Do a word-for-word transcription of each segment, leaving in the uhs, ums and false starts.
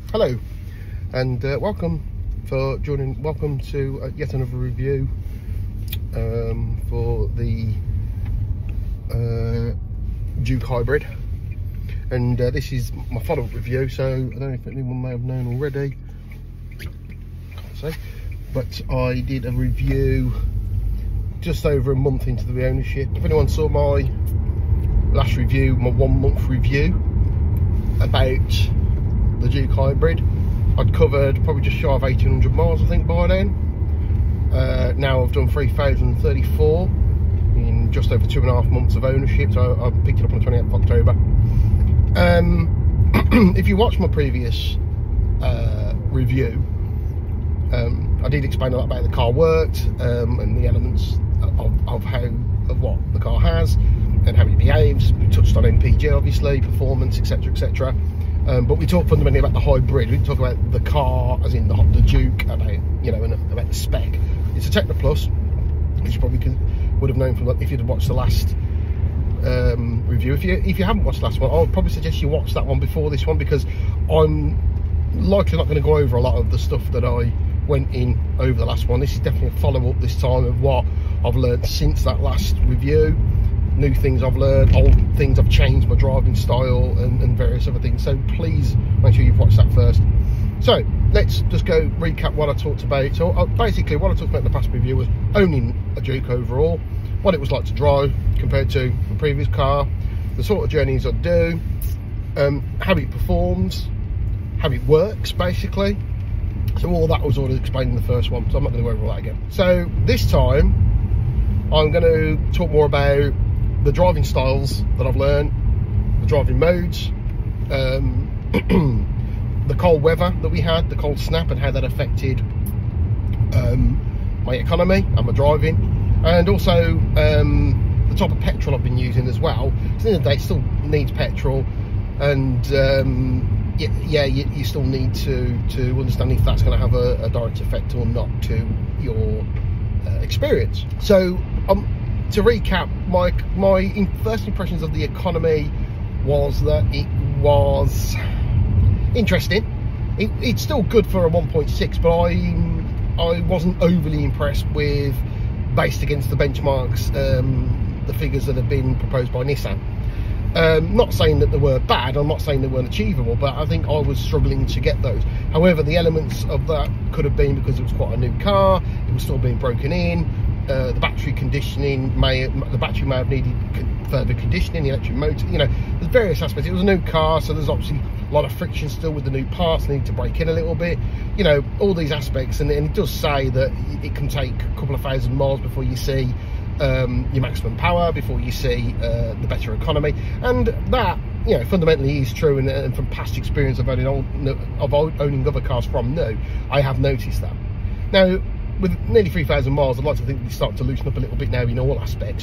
Hello, and uh, welcome for joining. Welcome to uh, yet another review um, for the uh, Juke Hybrid, and uh, this is my follow-up review. So I don't know if anyone may have known already. Can't say, but I did a review just over a month into the ownership. If anyone saw my last review, my one-month review about the Juke Hybrid, I'd covered probably just shy of eighteen hundred miles, I think, by then. Uh, now I've done three thousand thirty-four in just over two and a half months of ownership, so I, I picked it up on the twenty-eighth of October. Um, if you watch my previous uh, review, um, I did explain a lot about how the car worked um, and the elements of, of how of what the car has and how it behaves. We touched on M P G, obviously, performance, etc, et cetera. Um, but we talked fundamentally about the hybrid. We didn't talk about the car, as in the, the Juke, about you know, and about the spec. It's a Tekna Plus, which you probably could, would have known from like, if you'd have watched the last um, review. If you if you haven't watched the last one, I would probably suggest you watch that one before this one, because I'm likely not going to go over a lot of the stuff that I went in over the last one. This is definitely a follow-up this time of what I've learned since that last review. New things I've learned, old things I've changed, my driving style and, and various other things. So please make sure you've watched that first. So let's just go recap what I talked about. So uh, basically what I talked about in the past review was owning a Juke overall, what it was like to drive compared to the previous car, the sort of journeys I do, um, how it performs, how it works basically. So all that was already explained in the first one, so I'm not going to go over all that again. So this time I'm going to talk more about the driving styles that I've learned, the driving modes, um, the cold weather that we had, the cold snap, and how that affected um, my economy and my driving, and also um, the type of petrol I've been using as well. So at the end of the day, it still needs petrol, and um, yeah, yeah you, you still need to to understand if that's going to have a, a direct effect or not to your uh, experience. So um. To recap, my my first impressions of the economy was that it was interesting. It, it's still good for a one point six, but I I wasn't overly impressed with, based against the benchmarks, um, the figures that have been proposed by Nissan. Um, not saying that they were bad, I'm not saying they weren't achievable, but I think I was struggling to get those. However, the elements of that could have been because it was quite a new car, it was still being broken in. Uh, the battery conditioning may the battery may have needed further conditioning, the electric motor, you know, there's various aspects. It was a new car, so there's obviously a lot of friction still with the new parts, need to break in a little bit, you know, all these aspects. And, and it does say that it can take a couple of thousand miles before you see um, your maximum power, before you see uh, the better economy, and that, you know, fundamentally is true. And, and from past experience of owning, old, of owning other cars from new, I have noticed that. Now, with nearly three thousand miles, I'd like to think we start to loosen up a little bit now in all aspects.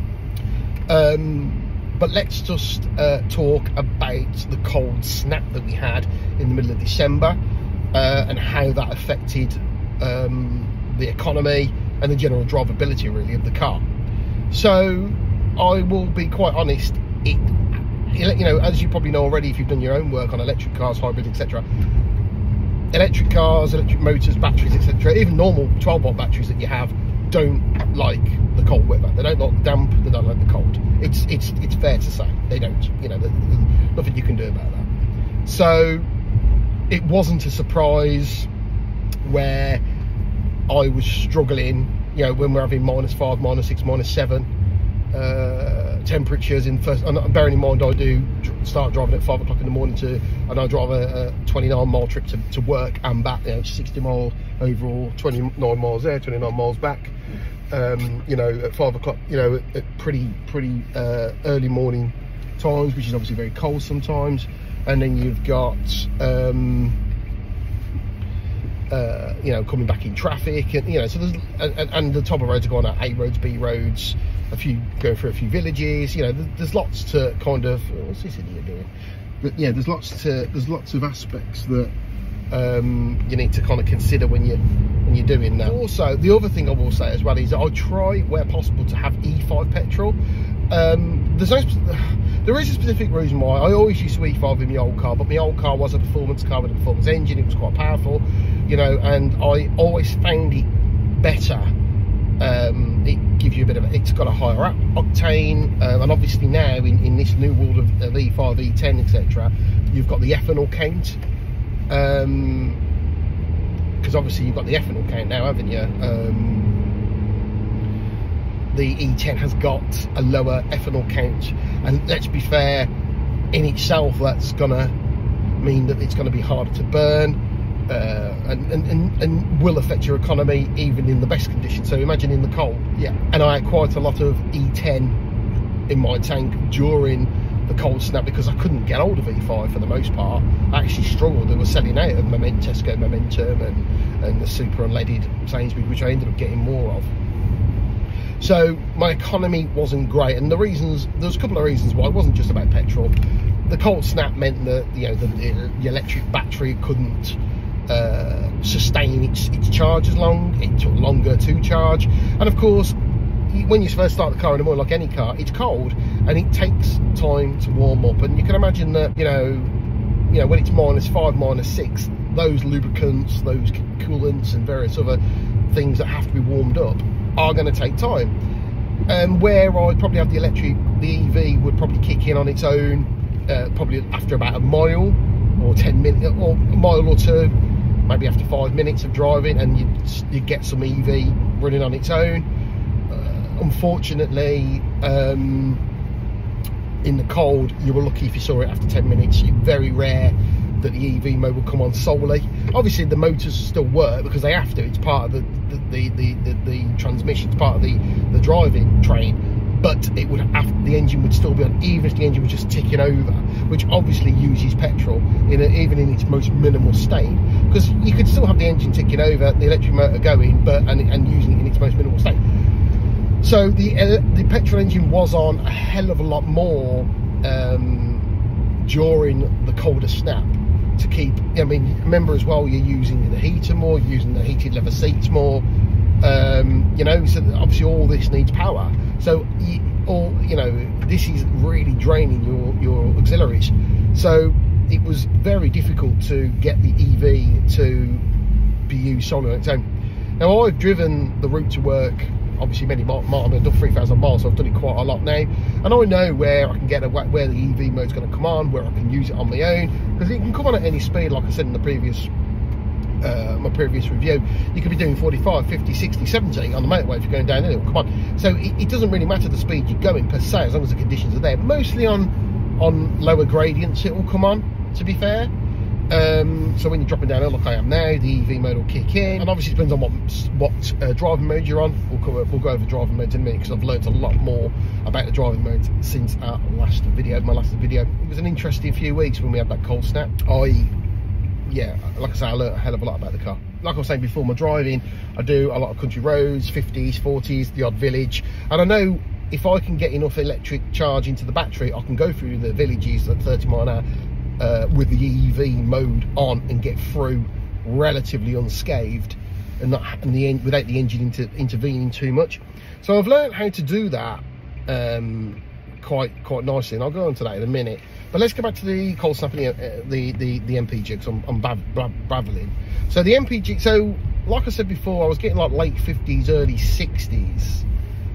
Um, but let's just uh, talk about the cold snap that we had in the middle of December uh, and how that affected um, the economy and the general drivability, really, of the car. So I will be quite honest, it, you know, as you probably know already if you've done your own work on electric cars, hybrids, et cetera, electric cars, electric motors, batteries, et cetera, even normal twelve volt batteries that you have don't like the cold weather. They don't like damp, they don't like the cold. It's it's it's fair to say they don't. You know, there's nothing you can do about that. So it wasn't a surprise where I was struggling, you know, when we're having minus five, minus six, minus seven uh, temperatures in first. And bearing in mind, I do start driving at five o'clock in the morning to, and I drive a, a twenty-nine mile trip to, to work and back. You know, sixty miles overall, twenty-nine miles there, twenty-nine miles back. Um, you know, at five o'clock, you know, at, at pretty pretty uh, early morning times, which is obviously very cold sometimes. And then you've got um, uh, you know, coming back in traffic, and you know, so there's and, and the top of roads are going out A roads, B roads, a few going through a few villages. You know, there's, there's lots to kind of, what's this idiot doing? But yeah, there's lots to there's lots of aspects that um, you need to kind of consider when you when you're doing that. Also, the other thing I will say as well is that I try where possible to have E five petrol. Um, there's no, there is a specific reason why. I always used to E five in my old car, but my old car was a performance car with a performance engine. It was quite powerful, you know, and I always found it better. Um, it gives you a bit of, it's got a higher octane, um, and obviously now in, in this new world of, of E five, E ten, et cetera, you've got the ethanol count. Um, because obviously you've got the ethanol count now, haven't you? Um, the E ten has got a lower ethanol count, and let's be fair, in itself that's gonna mean that it's going to be harder to burn, uh, and, and, and, and will affect your economy even in the best conditions. So imagine in the cold. Yeah, and I had quite a lot of E ten in my tank during the cold snap because I couldn't get hold of E five for the most part. I actually struggled. They were selling out of Moment, Tesco Momentum and, and the super unleaded Sainsbury's, which I ended up getting more of. So my economy wasn't great, and the reasons, there's a couple of reasons why. It wasn't just about petrol. The cold snap meant that, you know, the, the electric battery couldn't uh, sustain its, its charge as long. It took longer to charge, and of course, when you first start the car in the morning, like any car, it's cold and it takes time to warm up. And you can imagine that, you know, you know, when it's minus five, minus six, those lubricants, those coolants, and various other things that have to be warmed up are going to take time. And um, where I'd probably have the electric, the E V would probably kick in on its own, uh, probably after about a mile or ten minutes, or a mile or two, maybe after five minutes of driving, and you'd, you'd get some E V running on its own. Unfortunately, um, in the cold, you were lucky if you saw it after ten minutes. It's very rare that the E V mode will come on solely. Obviously, the motors still work because they have to. It's part of the the the, the, the transmission. It's part of the the driving train. But it would have, the engine would still be on, even if the engine was just ticking over, which obviously uses petrol in a, even in its most minimal state. Because you could still have the engine ticking over, the electric motor going, but and, and using it in its most minimal state. So the uh, the petrol engine was on a hell of a lot more um, during the colder snap to keep. I mean, remember as well, you're using the heater more, you're using the heated leather seats more. Um, you know, so obviously all this needs power. So you, all you know, this is really draining your your auxiliaries. So it was very difficult to get the E V to be used solely on its own. Now I've driven the route to work. Obviously many miles, I've done three thousand miles, so I've done it quite a lot now, and I know where I can get a, where the E V mode's going to come on, where I can use it on my own, because it can come on at any speed. Like I said in the previous uh, my previous review, you could be doing forty-five, fifty, sixty, seventy on the motorway if you're going down, and it'll come on. So it, it doesn't really matter the speed you're going per se, as long as the conditions are there. Mostly on on lower gradients it will come on, to be fair. Um, so when you're dropping downhill like I am now, the E V mode will kick in, and obviously it depends on what what uh, driving mode you're on. We'll go, we'll go over driving modes in a minute, because I've learned a lot more about the driving modes since our last video. My last video. It was an interesting few weeks when we had that cold snap. I, yeah, like I say, I learned a hell of a lot about the car. Like I was saying before, my driving, I do a lot of country roads, fifties, forties, the odd village, and I know if I can get enough electric charge into the battery, I can go through the villages at thirty mile an hour. Uh, with the E V mode on and get through relatively unscathed, and not and the without the engine inter, intervening too much. So I've learned how to do that um, quite quite nicely, and I'll go on to that in a minute. But let's go back to the cold snap and the uh, the, the the M P G, because I'm, I'm bav bav babbling. So the M P G. So like I said before, I was getting like late fifties, early sixties.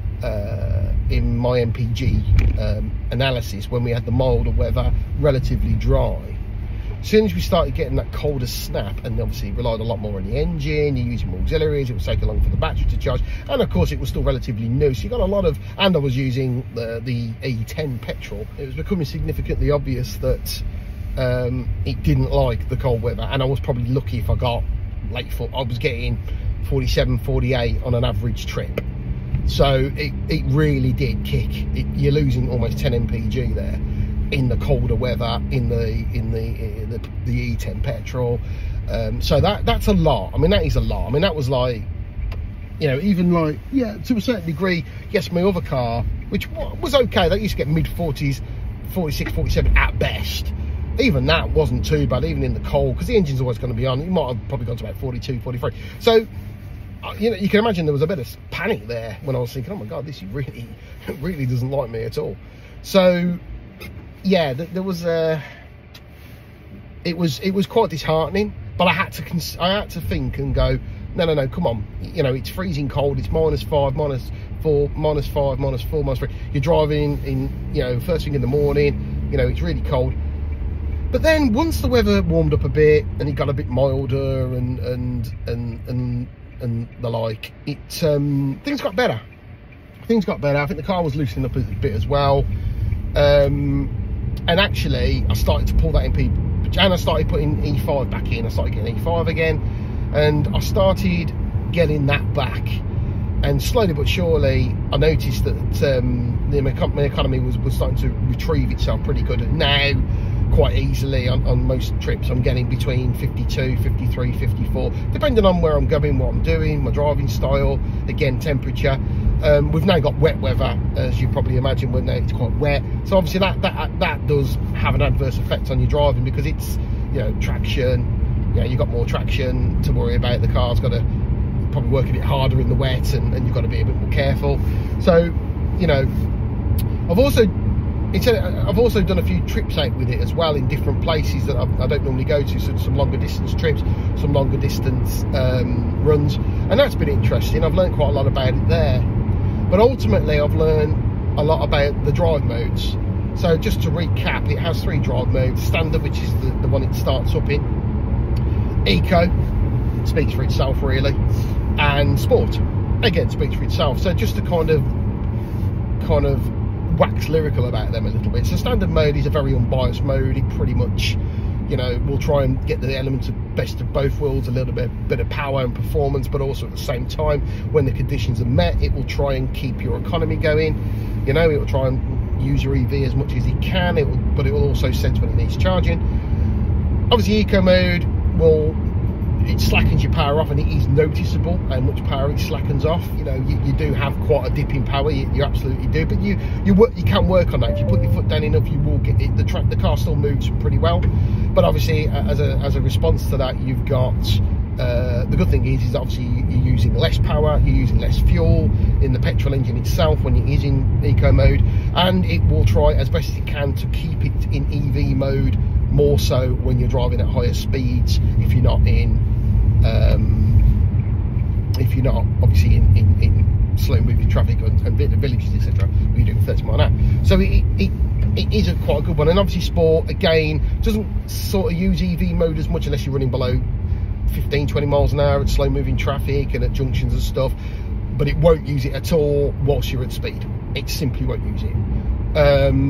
Uh, in my M P G um, analysis when we had the milder weather, relatively dry. As soon as we started getting that colder snap, and obviously relied a lot more on the engine, you're using more auxiliaries, it was taking long for the battery to charge, and of course it was still relatively new, so you got a lot of, and I was using the, the E ten petrol. It was becoming significantly obvious that um, it didn't like the cold weather, and I was probably lucky if I got late foot. I was getting forty-seven, forty-eight on an average trip. So it, it really did kick. It, you're losing almost ten M P G there in the colder weather, in the in the in the, the E ten petrol. Um, so that that's a lot. I mean, that is a lot. I mean, that was like, you know, even like, yeah, to a certain degree, yes, my other car, which was okay, that used to get mid forties, forty-six, forty-seven at best. Even that wasn't too bad, even in the cold, because the engine's always going to be on. It might have probably gone to about forty-two, forty-three. So you know, you can imagine there was a bit of panic there when I was thinking, oh my God, this really, really doesn't like me at all. So yeah, there was a, it was, it was quite disheartening, but I had to, cons I had to think and go, no, no, no, come on. You know, it's freezing cold. It's minus five, minus four, minus five, minus four, minus three. You're driving in, you know, first thing in the morning, you know, it's really cold. But then once the weather warmed up a bit and it got a bit milder and, and, and, and, and the like, it, um, things got better. Things got better. I think the car was loosening up a bit as well. Um, and actually I started to pull that in people, and I started putting E five back in. I started getting E five again, and I started getting that back. And slowly but surely, I noticed that um, the, my economy was, was starting to retrieve itself pretty good. Now, quite easily on, on most trips, I'm getting between fifty-two, fifty-three, fifty-four, depending on where I'm going, what I'm doing, my driving style, again, temperature. Um, we've now got wet weather, as you probably imagine, when it's quite wet. So obviously that, that that does have an adverse effect on your driving, because it's, you know, traction, you know, you've got more traction to worry about. The car's got to probably work a bit harder in the wet, and, and you've got to be a bit more careful. So, you know, I've also it's a, I've also done a few trips out with it as well in different places that I've, I don't normally go to, so some longer distance trips, some longer distance um, runs, and that's been interesting. I've learned quite a lot about it there. But ultimately, I've learned a lot about the drive modes. So just to recap, it has three drive modes. Standard, which is the, the one it starts up in. Eco, speaks for itself really. And Sport, again, speaks for itself. So just to kind of, kind of wax lyrical about them a little bit. So standard mode is a very unbiased mode. It pretty much, you know, we'll try and get the elements of best of both worlds, a little bit, bit of power and performance, but also at the same time, when the conditions are met, it will try and keep your economy going. You know, it will try and use your E V as much as it can, it will, but it will also sense when it needs charging. Obviously, eco mode will, it slackens your power off, and it is noticeable how much power it slackens off. You know, you, you do have quite a dip in power, you, you absolutely do, but you you work, you can work on that. If you put your foot down enough, you will get it. The track, the car still moves pretty well, but obviously, as a as a response to that, you've got uh, the good thing is is obviously you're using less power, you're using less fuel in the petrol engine itself when it is in eco mode, and it will try as best as it can to keep it in E V mode, more so when you're driving at higher speeds, if you're not in um, if you're not obviously in, in, in slow moving traffic and, and villages, etc., where you're doing thirty mile an hour. So it, it, it is a quite a good one. And obviously Sport, again, doesn't sort of use E V mode as much unless you're running below fifteen, twenty miles an hour at slow moving traffic and at junctions and stuff, but it won't use it at all whilst you're at speed. It simply won't use it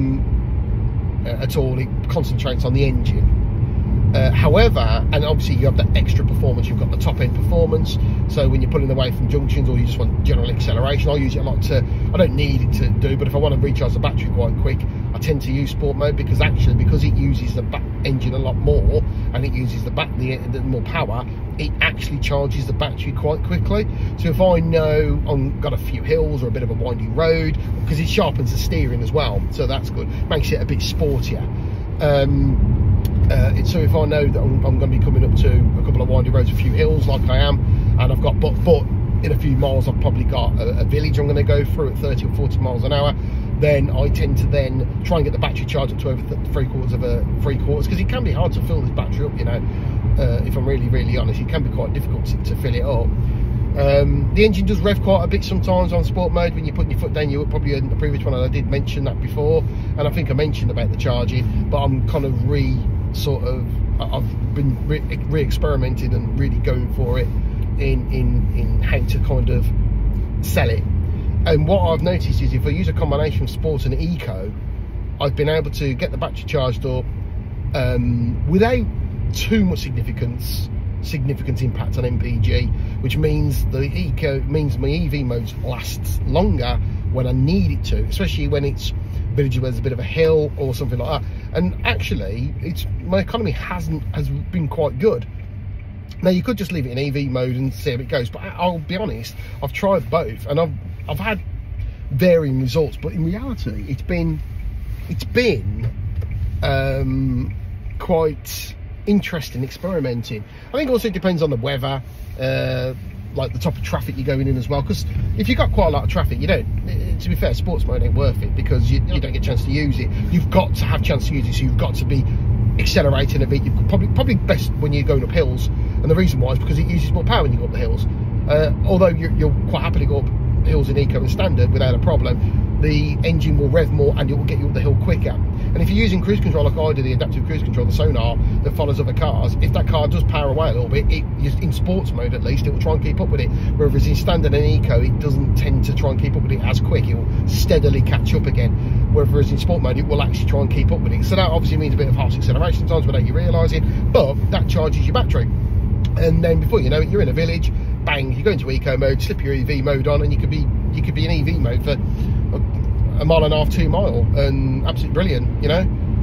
um, at all. It concentrates on the engine. Uh, however, and obviously you have that extra performance, you've got the top end performance, so when you're pulling away from junctions or you just want general acceleration, I use it a lot to, I don't need it to do, but if I want to recharge the battery quite quick, I tend to use Sport mode, because actually, because it uses the back engine a lot more, and it uses the back the, the more power, it actually charges the battery quite quickly. So if I know I've got a few hills or a bit of a winding road, because it sharpens the steering as well, so that's good, makes it a bit sportier. Um, Uh, it's, so if I know that I'm, I'm going to be coming up to a couple of windy roads, a few hills like I am, and I've got, but, but in a few miles I've probably got a, a village I'm going to go through at thirty or forty miles an hour, then I tend to then try and get the battery charged up to over th three quarters of a three quarters, because it can be hard to fill this battery up, you know, uh, if I'm really, really honest, it can be quite difficult to, to fill it up. Um, the engine does rev quite a bit sometimes on Sport mode when you're putting your foot down. You probably in the previous one, and I did mention that before, and I think I mentioned about the charging, but I'm kind of re sort of I've been re, re experimenting and really going for it in in in how to kind of sell it. And what I've noticed is if I use a combination of Sport and Eco, I've been able to get the battery charged up um, without too much significance significant impact on M P G, which means the Eco means my E V modes lasts longer when I need it to, especially when it's villages where there's a bit of a hill or something like that. And actually, it's my economy hasn't has been quite good. Now you could just leave it in E V mode and see how it goes, but I'll be honest, I've tried both and I've I've had varying results, but in reality, it's been it's been um, quite interesting experimenting. I think also it depends on the weather. Uh, like the type of traffic you're going in as well, because if you've got quite a lot of traffic, you don't, to be fair, sports mode ain't worth it, because you, you don't get a chance to use it. You've got to have a chance to use it, so you've got to be accelerating a bit. You probably probably best when you're going up hills, and the reason why is because it uses more power when you go up the hills. Uh, although you're, you'll quite happily go up hills in eco and standard without a problem, the engine will rev more and it will get you up the hill quicker. And if you're using cruise control like I do, the adaptive cruise control, the sonar that follows other cars, if that car does power away a little bit, it, in sports mode at least, it will try and keep up with it. Whereas in standard and eco, it doesn't tend to try and keep up with it as quick. It will steadily catch up again. Whereas in sport mode, it will actually try and keep up with it. So that obviously means a bit of harsh acceleration times without you realising, but that charges your battery. And then before you know it, you're in a village, bang, you go into eco mode, slip your E V mode on, and you could be you could be in E V mode for a, a mile and a half, two mile, and absolutely brilliant, you know.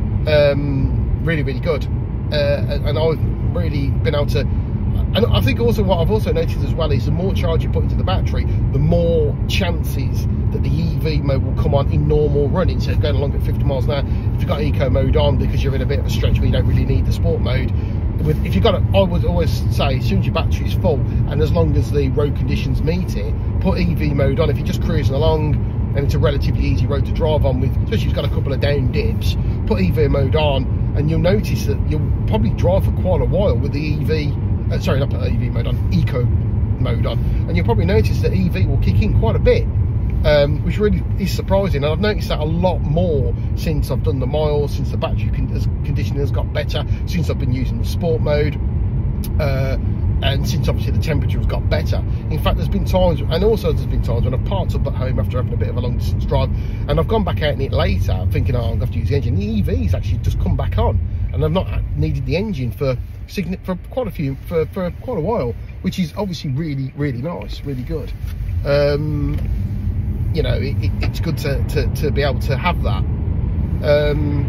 Um, really, really good. Uh, and, and I've really been able to, and I think also what I've also noticed as well is the more charge you put into the battery, the more chances that the E V mode will come on in normal running. So going along at fifty miles an hour, if you've got eco mode on because you're in a bit of a stretch where you don't really need the sport mode, with, if you've got it, I would always say as soon as your battery is full and as long as the road conditions meet it, put E V mode on. If you're just cruising along and it's a relatively easy road to drive on with, especially if you've got a couple of down dips, put E V mode on, and you'll notice that you'll probably drive for quite a while with the E V, uh, sorry, not put E V mode on, eco mode on, and you'll probably notice that E V will kick in quite a bit. Um, which really is surprising, and I've noticed that a lot more since I've done the miles, since the battery con conditioning has got better, since I've been using the sport mode, uh, and since obviously the temperature has got better. In fact, there's been times, and also there's been times when I've parked up at home after having a bit of a long distance drive, and I've gone back out in it later thinking, oh, I'm going to have to use the engine. The E V's actually just come back on, and I've not needed the engine for for quite a few, for, for quite a while, which is obviously really, really nice, really good. Um, you know, it, it, it's good to, to, to be able to have that. Um,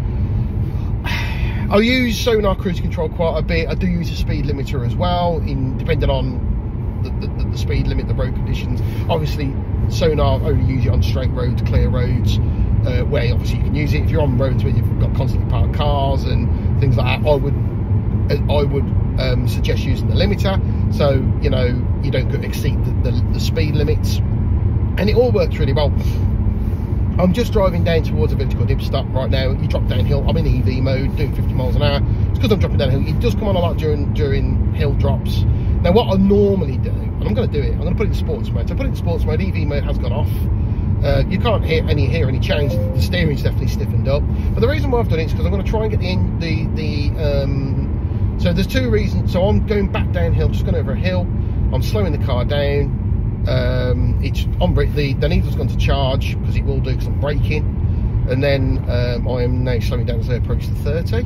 I use sonar cruise control quite a bit. I do use a speed limiter as well, in depending on the, the, the speed limit, the road conditions. Obviously, sonar, only use it on straight roads, clear roads, uh, where obviously you can use it. If you're on roads where you've got constantly parked cars and things like that, I would I would um, suggest using the limiter, so you know you don't go exceed the, the, the speed limits. And it all works really well. I'm just driving down towards a village called Ibstock right now. You drop downhill. I'm in E V mode, doing fifty miles an hour. It's because I'm dropping downhill. It does come on a lot during during hill drops. Now, what I normally do, and I'm going to do it, I'm going to put it in sports mode. So I put it in sports mode. E V mode has gone off. Uh, you can't hear any hear any change. The steering's definitely stiffened up. But the reason why I've done it is because I'm going to try and get the the the. Um, so there's two reasons. So I'm going back downhill, just going over a hill. I'm slowing the car down. Um, it's on the the needle's gone to charge because it will do because I'm braking, and then um, I am now slowing down as I approach the thirty.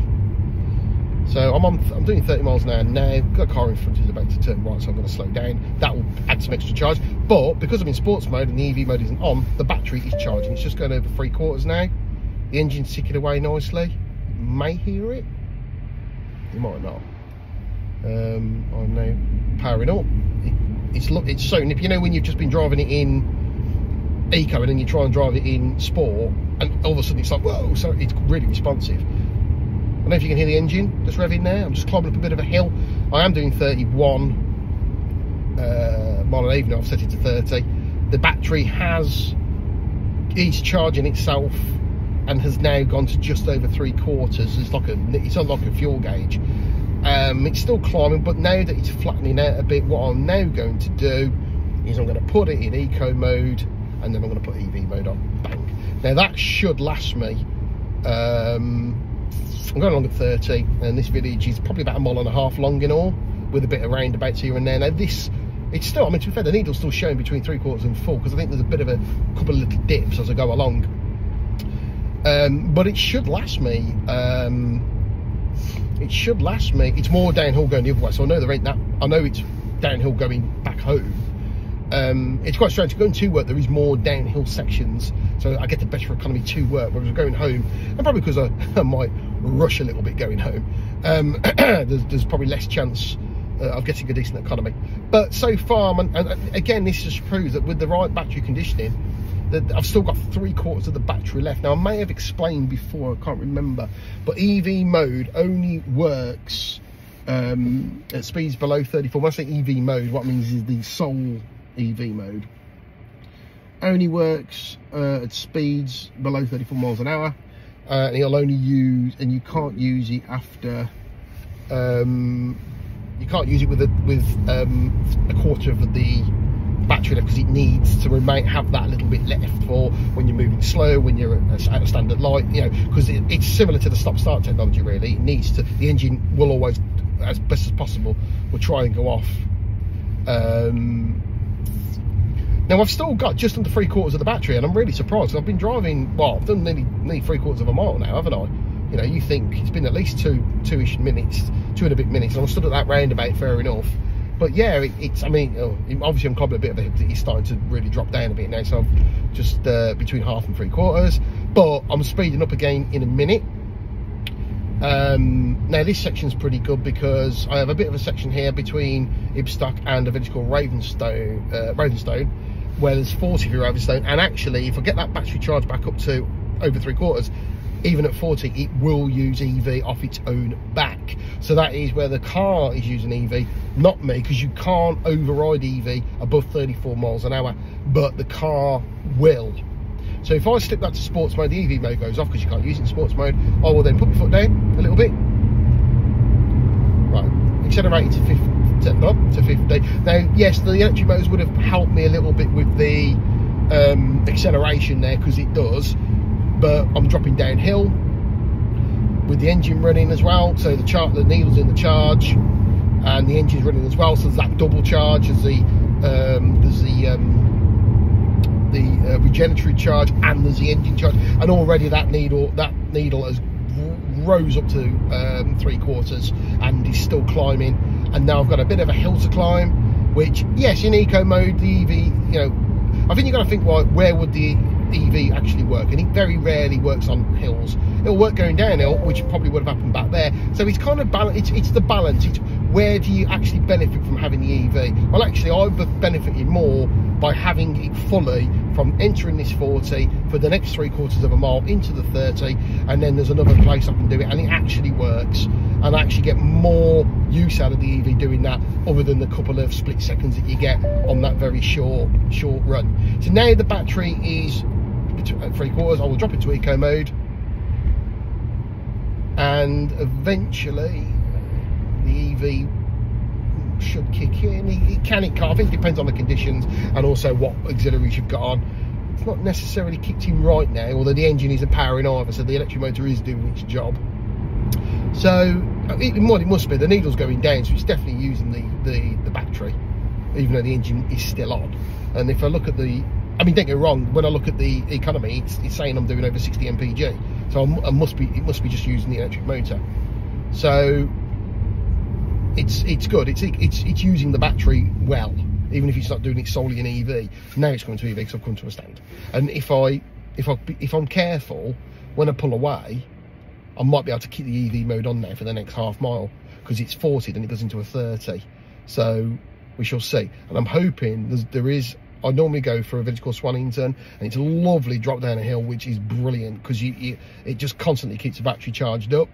So I'm on I'm doing thirty miles an hour now. Got a car in front who's about to turn right, so I'm going to slow down. That will add some extra charge. But because I'm in sports mode and the E V mode isn't on, the battery is charging. It's just going over three quarters now. The engine's ticking away nicely. You may hear it. You might not. Um, I'm now powering up. It, It's it's so nippy. You know when you've just been driving it in eco and then you try and drive it in sport, and all of a sudden it's like whoa! So it's really responsive. I don't know if you can hear the engine just revving now. I'm just climbing up a bit of a hill. I am doing thirty-one uh, mile an hour. I've set it to thirty. The battery has is charging itself and has now gone to just over three quarters. It's like a it's on like a fuel gauge. Um, it's still climbing, but now that it's flattening out a bit, what I'm now going to do is I'm going to put it in eco mode, and then I'm going to put E V mode on. Bang. Now that should last me. Um, I'm going along at thirty, and this village is probably about a mile and a half long in all, with a bit of roundabouts here and there. Now this, it's still, I mean, to be fair, the needle's still showing between three quarters and full, because I think there's a bit of a couple of little dips as I go along. Um, but it should last me. Um, It should last me. It's more downhill going the other way, so I know there ain't that. I know it's downhill going back home. Um, it's quite strange. Going to work, there is more downhill sections, so I get the better economy to work. Whereas going home, and probably because I, I might rush a little bit going home, um, there's, there's probably less chance uh, of getting a decent economy. But so far, and, and again, this just proves that with the right battery conditioning, that I've still got three quarters of the battery left. Now I may have explained before, I can't remember, but E V mode only works um, at speeds below thirty-four. When I say E V mode, what it means is the sole E V mode. Only works uh, at speeds below thirty-four miles an hour, uh, and it'll only use, and you can't use it after. Um, you can't use it with a with um, a quarter of the battery left, because it needs to remain have that little bit left for when you're moving slow, when you're at a standard light, you know, because it, it's similar to the stop start technology. Really, it needs to. The engine will always, as best as possible, will try and go off. Um, now I've still got just under three quarters of the battery, and I'm really surprised. I've been driving. Well, I've done nearly nearly three quarters of a mile now, haven't I? You know, you think it's been at least two, two-ish minutes, two and a bit minutes, and I'm stood at that roundabout, fair enough. But yeah, it, it's, I mean, oh, obviously I'm climbing a bit of a hill, it's starting to really drop down a bit now, so I'm just uh, between half and three quarters. But I'm speeding up again in a minute. Um, now this section's pretty good, because I have a bit of a section here between Ibstock and a village called Ravenstone, uh, Ravenstone, where there's forty for Ravenstone, and actually, if I get that battery charge back up to over three quarters, even at forty, it will use E V off its own back. So that is where the car is using E V, not me, because you can't override E V above thirty-four miles an hour, but the car will. So if I slip that to sports mode, the E V mode goes off because you can't use it in sports mode. I will then put my foot down a little bit. Right, accelerating to fifty, to, to fifty. Now, yes, the electric motors would have helped me a little bit with the um, acceleration there, because it does. But I'm dropping downhill with the engine running as well, so the chart, the needle's in the charge, and the engine's running as well. So there's that double charge. There's the um, there's the um, the uh, regeneratory charge, and there's the engine charge, and already that needle that needle has rose up to um, three quarters and is still climbing. And now I've got a bit of a hill to climb, which, yes, in eco mode, the E V, you know, I think you've got to think, well, where would the E V actually work? And it very rarely works on hills. It'll work going downhill, which probably would have happened back there. So it's kind of balance. It's, it's the balance. It's where do you actually benefit from having the E V? Well, actually, I've benefited more by having it fully from entering this forty for the next three quarters of a mile into the thirty, and then there's another place I can do it, and it actually works, and I actually get more use out of the E V doing that, other than the couple of split seconds that you get on that very short short run. So now the battery is at three quarters. I will drop it to eco mode, and eventually the E V should kick in. It can, it can't. I think it depends on the conditions and also what auxiliaries you've got on. It's not necessarily kicked in right now, although the engine isn't powering either, so the electric motor is doing its job. So it, what it must be, the needle's going down, so it's definitely using the, the, the battery, even though the engine is still on. And if I look at the, I mean, don't get me wrong, when I look at the economy, it's, it's saying I'm doing over sixty M P G, so I'm, I must be, it must be just using the electric motor. So it's it's good. It's it's it's using the battery well, even if it's not doing it solely in E V. Now it's coming to E V because I've come to a stand. And if I if I if I'm careful, when I pull away, I might be able to keep the E V mode on there for the next half mile, because it's forty, then it goes into a thirty. So we shall see. And I'm hoping there's, there is. I normally go for a village called Swannington, and it's a lovely drop down a hill, which is brilliant, because you, you it just constantly keeps the battery charged up.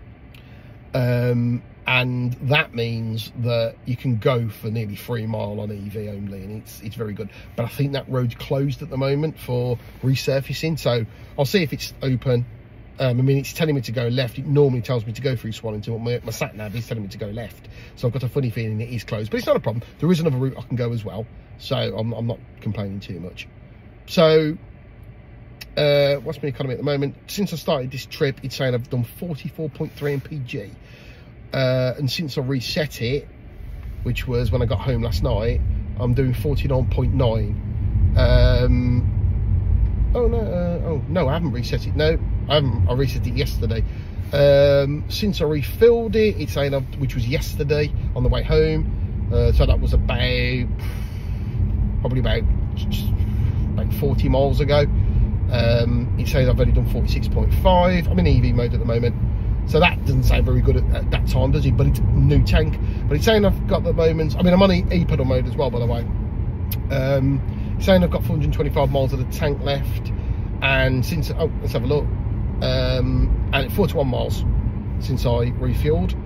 Um, and that means that you can go for nearly three mile on E V only, and it's it's very good. But I think that road's closed at the moment for resurfacing, so I'll see if it's open. Um, I mean, it's telling me to go left. It normally tells me to go through Swannington. My, my sat nav is telling me to go left, so I've got a funny feeling it is closed, but it's not a problem. There is another route I can go as well, so I'm, I'm not complaining too much. So uh, what's my economy at the moment? Since I started this trip, it's saying I've done forty-four point three M P G. Uh, and since I reset it, which was when I got home last night, I'm doing forty-nine point nine. Um, oh no, uh, oh no, I haven't reset it. No, I haven't. I reset it yesterday. Um, since I refilled it, it's saying, I've, which was yesterday on the way home. Uh, so that was about probably about about forty miles ago. Um, it's saying I've only done forty-six point five. I'm in E V mode at the moment. So that doesn't sound very good at, at that time, does it? But it's new tank. But it's saying I've got the moments. I mean, I'm on e-pedal mode as well, by the way. Um, it's saying I've got four hundred twenty-five miles of the tank left. And since, oh, let's have a look. Um, and forty-one miles since I refueled.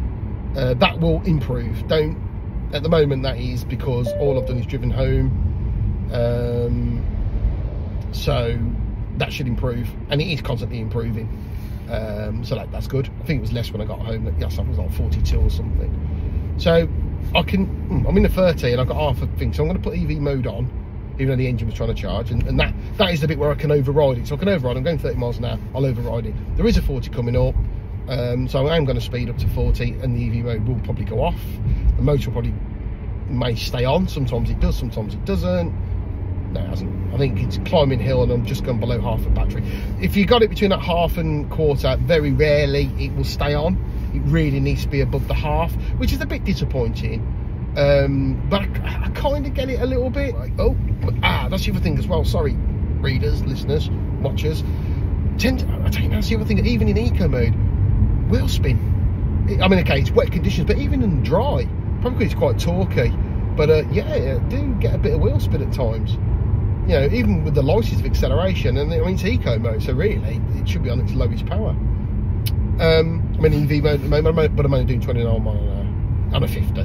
Uh, that will improve. Don't, at the moment that is because all I've done is driven home. Um, so that should improve, and it is constantly improving. Um, so that, that's good. I think it was less when I got home. Yes, I was like forty-two or something. So I can, I'm in the thirty and I've got half a thing. So I'm going to put E V mode on, even though the engine was trying to charge. And, and that, that is the bit where I can override it. So I can override, I'm going thirty miles an hour, I'll override it. There is a forty coming up. Um, so I am going to speed up to forty, and the E V mode will probably go off. The motor will probably may stay on. Sometimes it does, sometimes it doesn't. No, it hasn't. I think it's climbing hill and I'm just going below half a battery. If you got it between that half and quarter, very rarely it will stay on. It really needs to be above the half, which is a bit disappointing. Um, but I, I kind of get it a little bit. Like, oh, ah, that's the other thing as well. Sorry, readers, listeners, watchers. Tend to, I tell you, that's the other thing. Even in eco mode, wheel spin. I mean, okay, it's wet conditions, but even in dry, probably it's quite torquey. But uh, yeah, I do get a bit of wheel spin at times. You know, even with the lightest of acceleration, and I mean it's eco mode, so really it should be on its lowest power. Um, I'm in E V mode at the moment, but I'm only doing twenty-nine miles an hour on a fifty.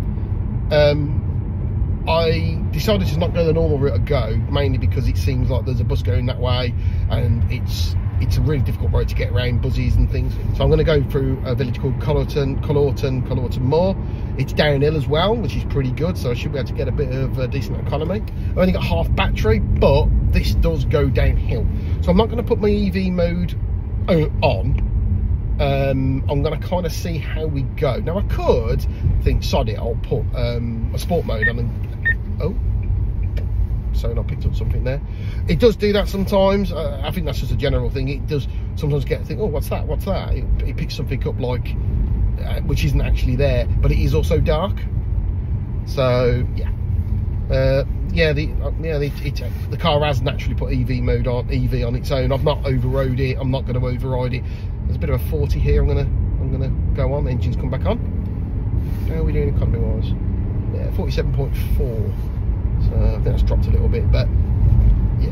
Um, I decided to not go the normal route I go, mainly because it seems like there's a bus going that way, and it's it's a really difficult road to get around, buzzies and things. So I'm going to go through a village called Collerton, Collerton, Collerton Moor. It's downhill as well, which is pretty good, so I should be able to get a bit of a decent economy. I've only got half battery, but this does go downhill. So I'm not going to put my E V mode on. Um, I'm going to kind of see how we go. Now I could think, sod it, I'll put um, a sport mode on. And, oh, so I picked up something there. It does do that sometimes. Uh, I think that's just a general thing. It does sometimes get think, oh, what's that? What's that? It, it picks something up like. Uh, which isn't actually there, but it is also dark. So yeah, uh, yeah, the uh, yeah the, it, uh, the car has naturally put E V mode on, E V on its own. I've not overrode it. I'm not going to override it. There's a bit of a forty here. I'm gonna I'm gonna go on. Engines come back on. How are we doing economy wise? Yeah, forty-seven point four. So I think that's dropped a little bit, but yeah.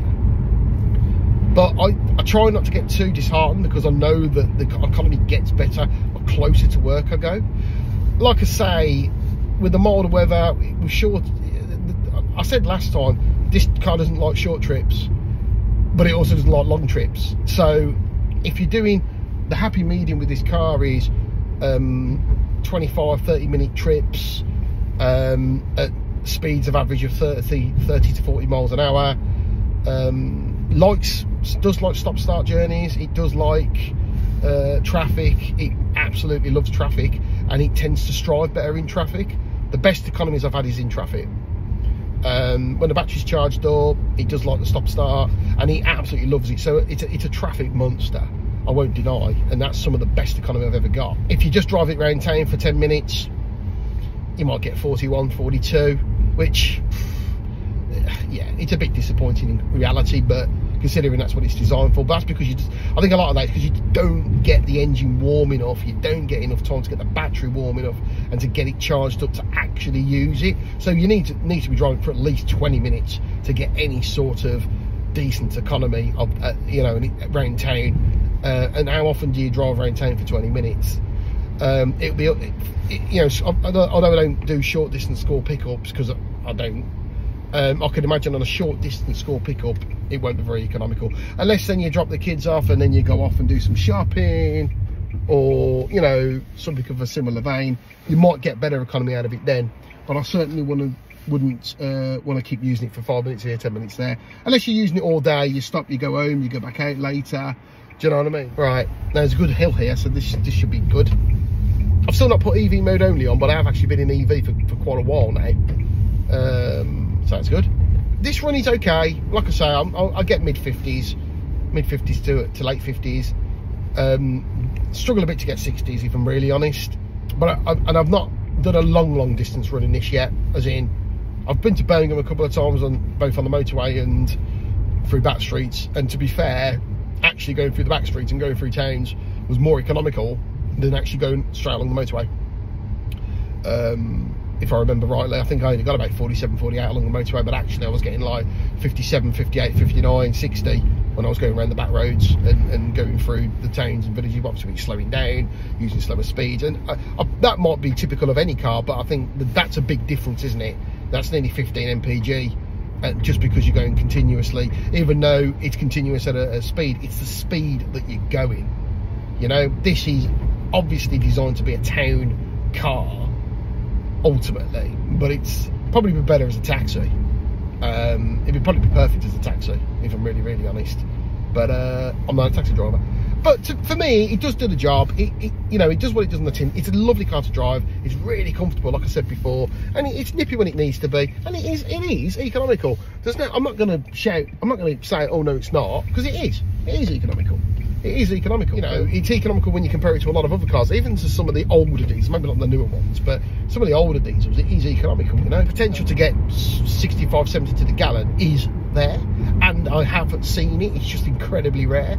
But I, I try not to get too disheartened, because I know that the economy gets better the closer to work I go. Like I say, with the milder weather, it was short. I said last time, this car doesn't like short trips, but it also doesn't like long trips. So if you're doing, the happy medium with this car is um, twenty-five, thirty minute trips um, at speeds of average of thirty, thirty to forty miles an hour. Um, likes does like stop start journeys. It does like uh, traffic. It absolutely loves traffic, and it tends to strive better in traffic. The best economies I've had is in traffic. Um, when the battery's charged up, it does like the stop start, and he absolutely loves it. So it's a, it's a traffic monster, I won't deny, and that's some of the best economy I've ever got. If you just drive it around town for ten minutes, you might get forty-one, forty-two, which, yeah, it's a bit disappointing in reality, but considering that's what it's designed for. But that's because you just, I think a lot of that is because you don't get the engine warm enough, you don't get enough time to get the battery warm enough and to get it charged up to actually use it. So you need to need to be driving for at least twenty minutes to get any sort of decent economy of uh, you know, around town. Uh, and how often do you drive around town for twenty minutes? Um, it'll be, it, it, you know, although I don't do short distance score pickups, because I don't, um, I can imagine on a short distance score pickup it won't be very economical, unless then you drop the kids off and then you go off and do some shopping, or you know, something of a similar vein. You might get better economy out of it then, but I certainly wouldn't wouldn't uh, want to keep using it for five minutes here, ten minutes there, unless you're using it all day. You stop, you go home, you go back out later. Do you know what I mean? Right, now there's a good hill here, so this this should be good. I've still not put E V mode only on, but I have actually been in E V for, for quite a while now, um, so that's good. This run is okay. Like I say, I'm, I'll, I'll get mid fifties, mid fifties to, to late fifties. Um, struggle a bit to get sixties, if I'm really honest. But I, I, and I've not done a long, long distance running this yet. As in, I've been to Birmingham a couple of times, on both on the motorway and through back streets. And to be fair, actually going through the back streets and going through towns was more economical than actually going straight along the motorway. Um, if I remember rightly, I think I only got about forty-seven, forty-eight along the motorway, but actually I was getting like fifty-seven, fifty-eight, fifty-nine, sixty when I was going around the back roads and, and going through the towns and villages. Obviously slowing down, using slower speeds, and I, I, that might be typical of any car, but I think that that's a big difference, isn't it? That's nearly fifteen M P G, uh, just because you're going continuously, even though it's continuous at a, a speed, it's the speed that you're going. You know, this is obviously designed to be a town car ultimately, but it's probably be better as a taxi. Um, it'd probably be perfect as a taxi, if I'm really, really honest. But uh, I'm not a taxi driver. But to, for me, it does do the job. It, it, you know, it does what it does on the tin. It's a lovely car to drive. It's really comfortable, like I said before, and it, it's nippy when it needs to be, and it is, it is economical. There's no, I'm not going to shout. I'm not going to say, oh no, it's not, because it is. It is economical. It is economical. You know, it's economical when you compare it to a lot of other cars, even to some of the older diesels, maybe not the newer ones, but some of the older diesels, it is economical. You know, potential to get sixty-five, seventy to the gallon is there, and I have seen it. It's just incredibly rare.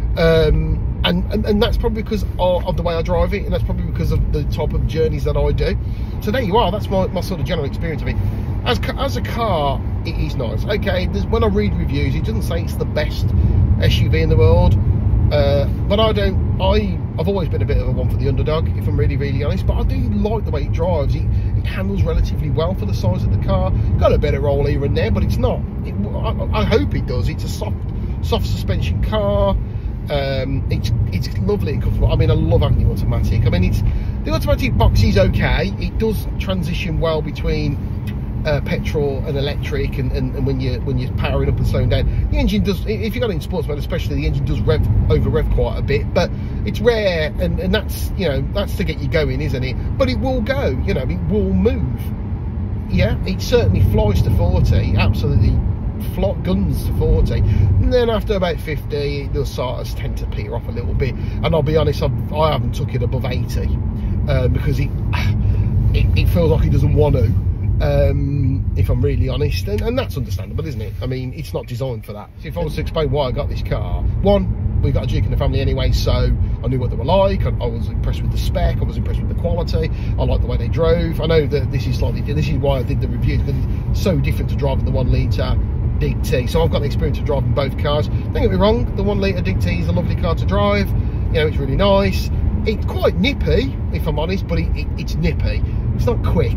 Um, and, and, and that's probably because of, of the way I drive it, and that's probably because of the type of journeys that I do. So there you are, that's my, my sort of general experience of it. As, as a car, it is nice. Okay, there's, when I read reviews, it doesn't say it's the best S U V in the world, uh, but I don't, I, I've always been a bit of a one for the underdog, if I'm really, really honest, but I do like the way it drives. It, it handles relatively well for the size of the car. Got a better roll here and there, but it's not. It, I, I hope it does. It's a soft, soft suspension car. Um, it's it's lovely and comfortable. I mean, I love having the automatic. I mean, it's the automatic box is okay. It does transition well between uh, petrol and electric, and, and, and when you when you're powering up and slowing down, the engine does. If you've got it in sports mode, especially, the engine does rev over rev quite a bit. But it's rare, and and that's you know that's to get you going, isn't it? But it will go. You know, it will move. Yeah, it certainly flies to forty. Absolutely. Flot guns to forty, and then after about fifty it does sort of tend to peter off a little bit, and I'll be honest, I've, I haven't took it above eighty uh, because it, it it feels like it doesn't want to, um, if I'm really honest, and, and that's understandable, isn't it? I mean, it's not designed for that. So if I was to explain why I got this car, one, we got a Juke in the family anyway, so I knew what they were like. I, I was impressed with the spec, I was impressed with the quality, I liked the way they drove. I know that this is slightly, this is why I did the reviews, because it's so different to driving the one litre Dig T, so I've got the experience of driving both cars. Don't get me wrong, the one litre Dig T is a lovely car to drive. You know, it's really nice. It's quite nippy, if I'm honest, but it, it, it's nippy. It's not quick.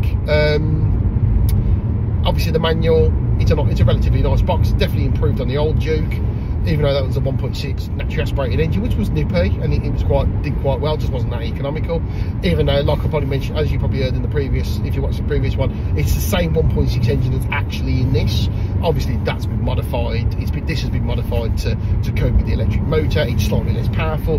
Um, obviously, the manual, it's a it's a relatively nice box. It's definitely improved on the old Juke, even though that was a one point six naturally aspirated engine, which was nippy, and it, it was quite did quite well. Just wasn't that economical. Even though, like I probably mentioned, as you probably heard in the previous, if you watched the previous one, it's the same one point six engine that's actually in this. Obviously, that's been modified. It's been, this has been modified to to cope with the electric motor. It's slightly less powerful,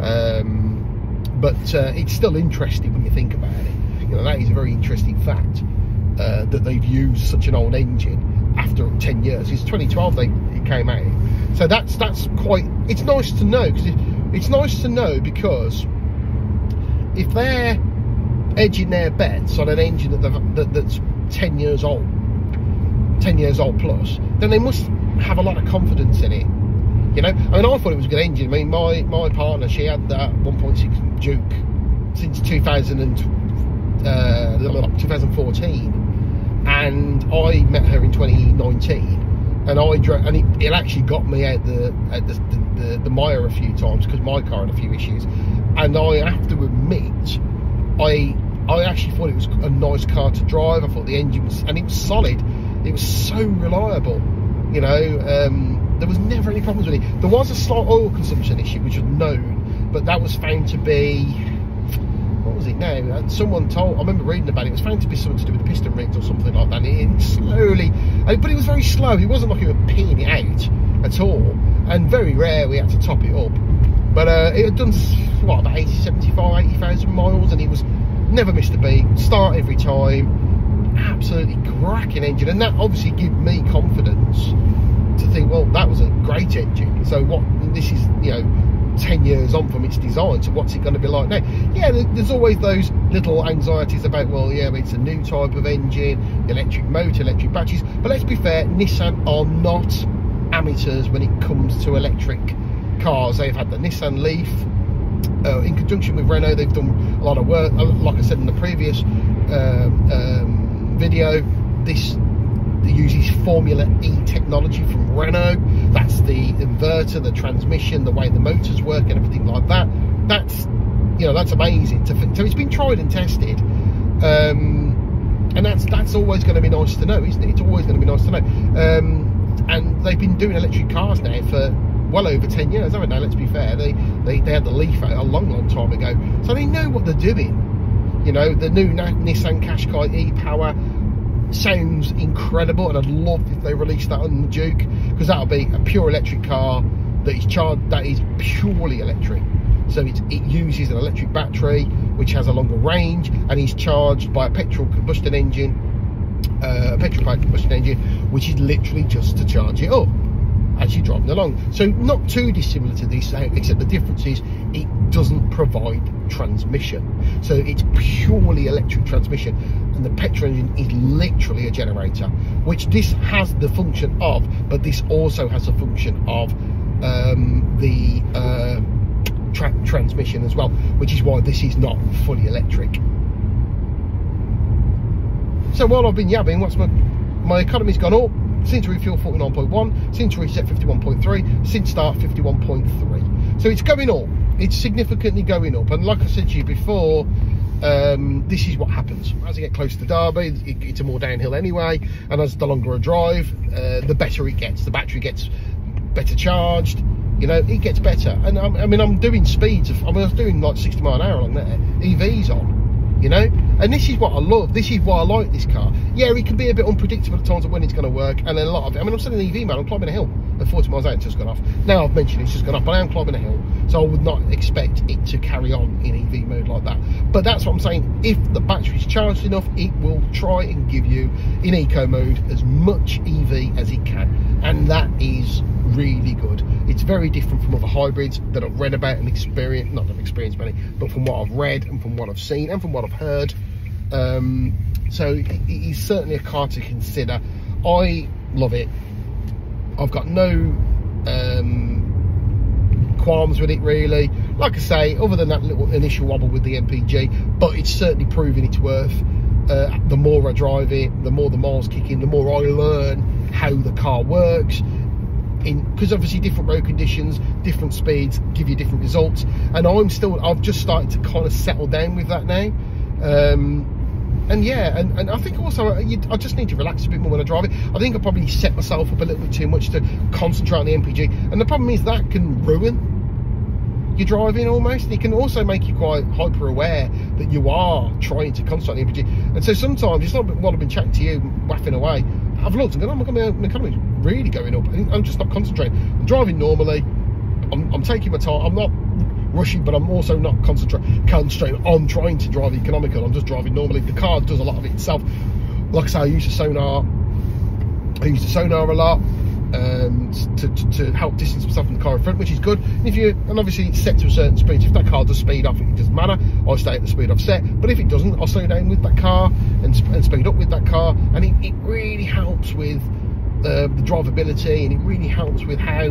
um, but uh, it's still interesting when you think about it. You know, that is a very interesting fact uh, that they've used such an old engine after ten years. It's twenty twelve they it came out. So that's that's quite. It's nice to know, because it, it's nice to know because if they're edging their bets on an engine that, that that's ten years old, ten years old plus, then they must have a lot of confidence in it. You know, I mean, I thought it was a good engine. I mean, my my partner, she had that one point six Juke since two thousand and uh, twenty fourteen, and I met her in twenty nineteen. And I drove, and it, it actually got me out the out the, the, the, the mire a few times because my car had a few issues. And I have to admit, I I actually thought it was a nice car to drive. I thought the engine was, and it was solid. It was so reliable. You know, um, there was never any problems with it. There was a slight oil consumption issue, which was known, but that was found to be, what was it now? Someone told, I remember reading about it, it was found to be something to do with the piston rings or something like that. And it, it slowly, but it was very slow. It wasn't like it was peeing it out at all. And very rare we had to top it up. But uh, it had done, what, about eighty, seventy-five, eighty thousand miles, and it was never missed a beat, start every time. Absolutely cracking engine. And that obviously gave me confidence to think, well, that was a great engine. So what, this is, you know, ten years on from its design, so what's it going to be like now? Yeah, there's always those little anxieties about, well, yeah, it's a new type of engine, electric motor, electric batteries, but let's be fair, Nissan are not amateurs when it comes to electric cars. They've had the Nissan Leaf, uh, in conjunction with Renault, they've done a lot of work, like I said in the previous um, um, video. This that uses Formula E technology from Renault. That's the inverter, the transmission, the way the motors work and everything like that. That's, you know, that's amazing. To, so it's been tried and tested. Um, and that's that's always going to be nice to know, isn't it? It's always going to be nice to know. Um, and they've been doing electric cars now for well over ten years, haven't they? Let's be fair. They, they, they had the Leaf out a long, long time ago. So they know what they're doing. You know, the new Nissan Qashqai e-Power sounds incredible, and I'd love if they released that on the Juke, because that'll be a pure electric car that is charged, that is purely electric. So it's, it uses an electric battery which has a longer range, and is charged by a petrol combustion engine, uh, a petrol powered combustion engine, which is literally just to charge it up as you're driving along. So not too dissimilar to this, except the difference is it doesn't provide transmission. So it's purely electric transmission, and the petrol engine is literally a generator, which this has the function of, but this also has a function of um, the uh, tra transmission as well, which is why this is not fully electric. So while I've been yabbing, what's my my economy's gone up. Since refuel forty-nine point one, since reset fifty-one point three, since start fifty-one point three. So it's going up. It's significantly going up. And like I said to you before, um, this is what happens. As you get close to Derby, it, it's a more downhill anyway. And as the longer a drive, uh, the better it gets. The battery gets better charged. You know, it gets better. And I'm, I mean, I'm doing speeds of, I mean, I was doing like sixty mile an hour along there. E Vs on. You know, and this is what I love. This is why I like this car. Yeah, it can be a bit unpredictable at times of when it's going to work, and then a lot of it. I mean, I'm still in an E V, man. I'm climbing a hill at forty miles out. It's just gone off. Now I've mentioned it's just gone off, but I am climbing a hill, so I would not expect it to carry on in E V mode like that. But that's what I'm saying. If the battery's charged enough, it will try and give you in eco mode as much E V as it can, and that is really good. It's very different from other hybrids that I've read about and experienced, not that I've experienced many, but from what I've read and from what I've seen and from what I've heard. Um, so it, it is certainly a car to consider. I love it. I've got no um, qualms with it really. Like I say, other than that little initial wobble with the M P G, but it's certainly proving its worth. Uh, the more I drive it, the more the miles kick in, the more I learn how the car works. Because obviously different road conditions, different speeds give you different results, and I'm still, I've just started to kind of settle down with that now. Um, and yeah, and, and I think also I, you, I just need to relax a bit more when I drive it. I think I probably set myself up a little bit too much to concentrate on the M P G, and the problem is that can ruin your driving almost. It can also make you quite hyper aware that you are trying to concentrate on the M P G, and so sometimes it's not while I've been chatting to you, waffing away, I've looked and gone, oh my god, my economy's really going up. I'm just not concentrating. I'm driving normally. I'm, I'm taking my time. I'm not rushing, but I'm also not concentrating. Concentrating on trying to drive economical. I'm just driving normally. The car does a lot of it itself. Like I say, I use the sonar. I use the sonar a lot um, to, to, to help distance myself from the car in front, which is good. And if you, and obviously it's set to a certain speed. So if that car does speed up, it doesn't matter. I stay at the speed I've set. But if it doesn't, I'll slow down with that car and, and speed up with that car. And it, it really helps with uh, the drivability, and it really helps with how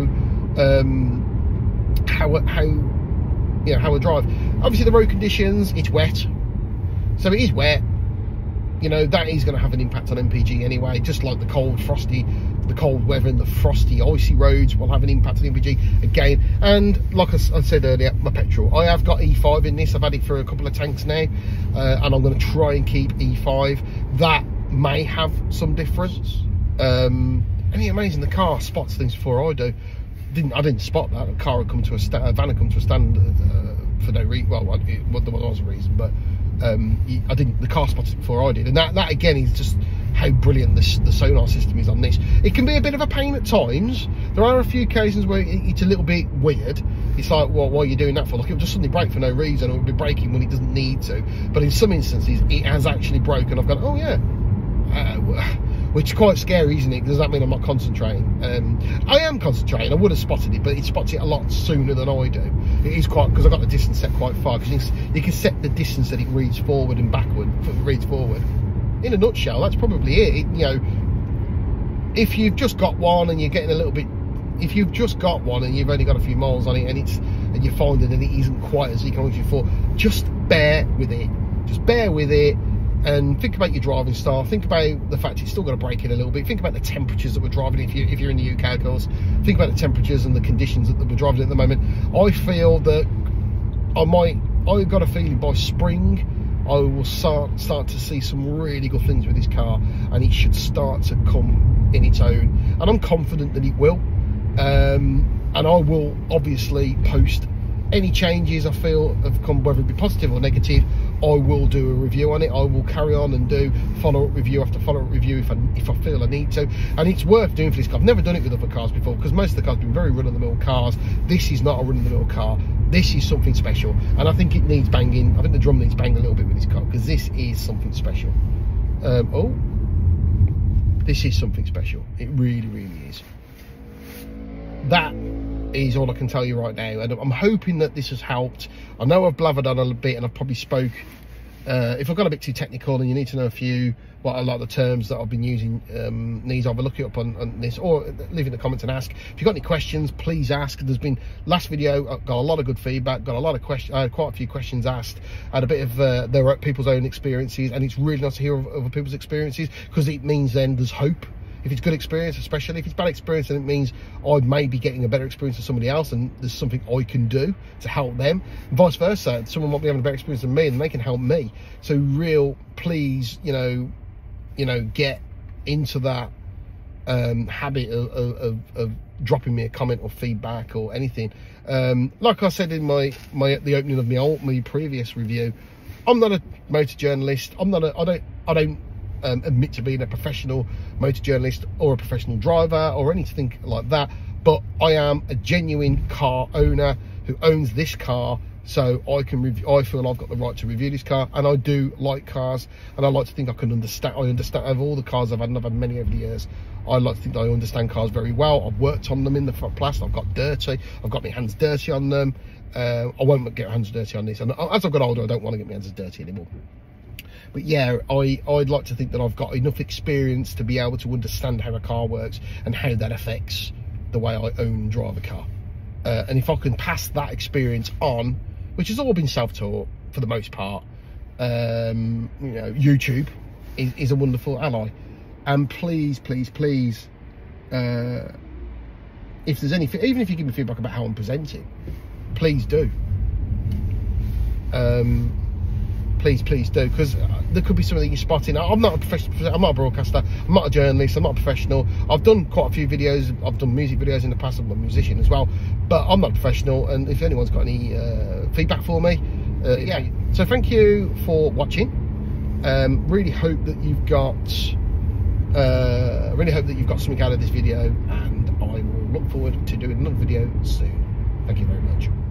um, how how you know how I drive. Obviously, the road conditions, it's wet, so it is wet. You know, that is going to have an impact on M P G anyway, just like the cold, frosty, the cold weather and the frosty, icy roads will have an impact on M P G again. And like I, I said earlier, my petrol, I have got E five in this. I've had it for a couple of tanks now, uh, and I'm going to try and keep E five. That may have some difference. Um, and it's amazing, the car spots things before I do. Didn't I didn't spot that. A car had come to a, sta a van had come to a stand uh, for no reason. Well, it, well, there was a reason, but um, I didn't. The car spotted it before I did, and that that again is just how brilliant this, the sonar system is on this. It can be a bit of a pain at times. There are a few occasions where it, it's a little bit weird. It's like, well, why are you doing that for? Like, it'll just suddenly brake for no reason, or it'll be braking when it doesn't need to. But in some instances, it has actually broken. I've gone, oh yeah. Uh, which is quite scary, isn't it? Does that mean I'm not concentrating? Um, I am concentrating. I would have spotted it, but it spots it a lot sooner than I do. It is quite, because I've got the distance set quite far, because you can set the distance that it reads forward and backward, reads forward. In a nutshell, that's probably it. it. You know, if you've just got one and you're getting a little bit, if you've just got one and you've only got a few miles on it, and it's and you're finding that it isn't quite as economical before, just bear with it. Just bear with it. and think about your driving style. Think about the fact it's still got to brake in a little bit. Think about the temperatures that we're driving if, you, if you're in the U K, of course. Think about the temperatures and the conditions that, that we're driving at the moment. I feel that I might, I've got a feeling by spring, I will start, start to see some really good things with this car, and it should start to come in its own. And I'm confident that it will. Um, and I will obviously post any changes I feel have come, whether it be positive or negative. I will do a review on it. I will carry on and do follow-up review after follow-up review if I, if I feel I need to. And it's worth doing for this car. I've never done it with other cars before, because most of the cars have been very run-of-the-mill cars. This is not a run-of-the-mill car. This is something special, and I think it needs banging. I think the drum needs banging a little bit with this car, because this is something special. Um, oh, this is something special. It really, really is. That is all I can tell you right now, and I'm hoping that this has helped. I know I've blathered on a little bit, and I've probably spoke uh, if I've got a bit too technical and you need to know a few what a lot of the terms that I've been using um, needs, either look it up on, on this or leave it in the comments and ask. If you've got any questions, please ask. There's been last video, I got a lot of good feedback, got a lot of questions, I had quite a few questions asked. I had a bit of uh, there were people's own experiences, and it's really nice to hear of other people's experiences, because it means then there's hope. If it's good experience, especially if it's bad experience, then it means I may be getting a better experience than somebody else, and there's something I can do to help them, and vice versa. Someone might be having a better experience than me, and they can help me. So real, please, you know, you know, get into that um, habit of, of, of dropping me a comment or feedback or anything. Um, like I said in my my the opening of my old my previous review, I'm not a motor journalist. I'm not a. I don't. I don't. Um, admit to being a professional motor journalist or a professional driver or anything like that, but I am a genuine car owner who owns this car, so I can review. I feel I've got the right to review this car, and I do like cars, and I like to think I can understand. I understand of all the cars I've had, and I've had many over the years. I like to think that I understand cars very well. I've worked on them in the past. I've got dirty. I've got my hands dirty on them. Uh, I won't get my hands dirty on this, and as I've got older, I don't want to get my hands dirty anymore. But yeah, I, I'd like to think that I've got enough experience to be able to understand how a car works and how that affects the way I own and drive a car. Uh, and if I can pass that experience on, which has all been self-taught for the most part, um, you know, YouTube is, is a wonderful ally. And please, please, please, uh, if there's any, even if you give me feedback about how I'm presenting, please do. Um, Please, please do, because there could be something you're spotting. I'm not a professional, I'm not a broadcaster, I'm not a journalist, I'm not a professional. I've done quite a few videos, I've done music videos in the past, I'm a musician as well, but I'm not a professional. And if anyone's got any uh, feedback for me, uh, yeah. So thank you for watching. Um, really hope that you've got, uh, really hope that you've got something out of this video, and I will look forward to doing another video soon. Thank you very much.